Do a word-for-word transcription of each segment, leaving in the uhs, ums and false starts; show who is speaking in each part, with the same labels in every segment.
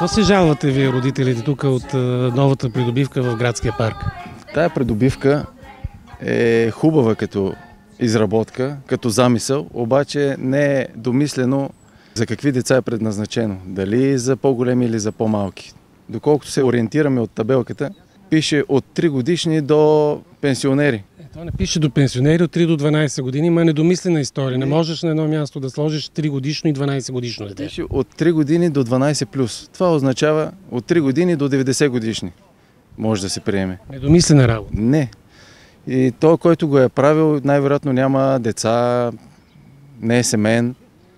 Speaker 1: Какво се жалвате вие, родителите, тук от новата придобивка в градския парк?
Speaker 2: Тая придобивка е хубава като изработка, като замисъл, обаче не е домислено за какви деца е предназначено. Дали за по-големи или за по-малки. Доколкото се ориентираме от табелката, пише от три годишни до пенсионери.
Speaker 1: Е, това не пише до пенсионери от три до дванайсет години, има недомислена история. Не можеш на едно място да сложиш три годишно и дванайсет годишно дете.
Speaker 2: Пише от три години до дванайсет плюс. Това означава от три години до деветдесет годишни. Може да се приеме.
Speaker 1: Недомислена работа.
Speaker 2: Не. И той, който го е правил, най-вероятно няма деца, не е семейен.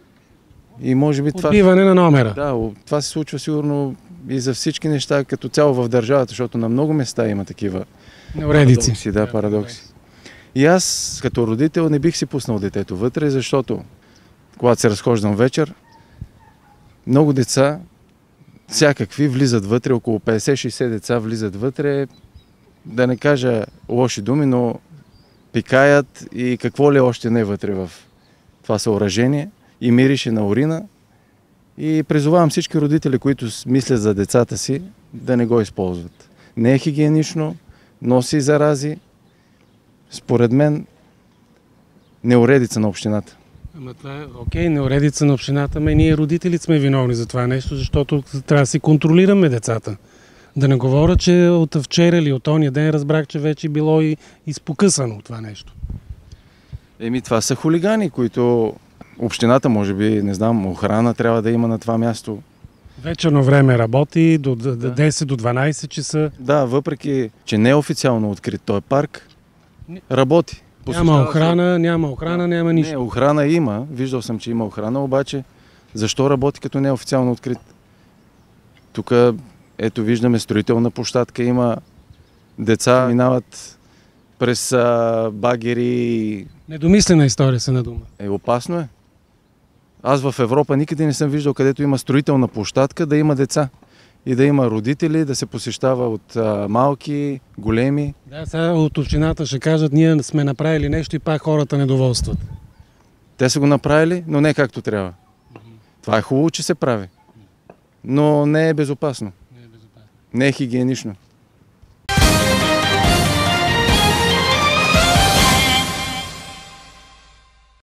Speaker 2: И може би това...
Speaker 1: Отбиване на номера.
Speaker 2: Да, това се случва сигурно и за всички неща като цяло в държавата, защото на много места има такива
Speaker 1: неуредици.
Speaker 2: Парадокси, да, парадокси. И аз като родител не бих си пуснал детето вътре, защото когато се разхождам вечер, много деца, всякакви влизат вътре, около петдесет-шейсет деца влизат вътре, да не кажа лоши думи, но пикаят и какво ли още не вътре в това съоръжение и мирише на урина. И призовавам всички родители, които мислят за децата си, да не го използват. Не е хигиенично, носи зарази. Според мен, неуредица на общината.
Speaker 1: Ама това е окей, неуредица на общината, ама и ние родителите сме виновни за това нещо, защото трябва да си контролираме децата. Да не говоря, че от вчера или от ония ден разбрах, че вече било и изпокъсано това нещо.
Speaker 2: Еми, това са хулигани, които общината, може би, не знам, охрана трябва да има на това място.
Speaker 1: Вечерно време работи до десет до дванайсет часа.
Speaker 2: Да, въпреки, че не е официално открит този парк, работи.
Speaker 1: Няма охрана, няма охрана, няма нищо.
Speaker 2: Не, охрана има, виждал съм, че има охрана, обаче защо работи като не е официално открит? Тук, ето виждаме строителна площадка, има деца, минават през а, багери.
Speaker 1: Недомислена история се надума.
Speaker 2: Е, опасно е. Аз в Европа никъде не съм виждал, където има строителна площадка, да има деца. И да има родители, да се посещава от а, малки, големи.
Speaker 1: Да, сега от общината ще кажат, ние сме направили нещо и пак хората недоволстват.
Speaker 2: Те са го направили, но не както трябва. Това е хубаво, че се прави. Но не е безопасно.
Speaker 1: Не е безопасно.
Speaker 2: Не е хигиенично.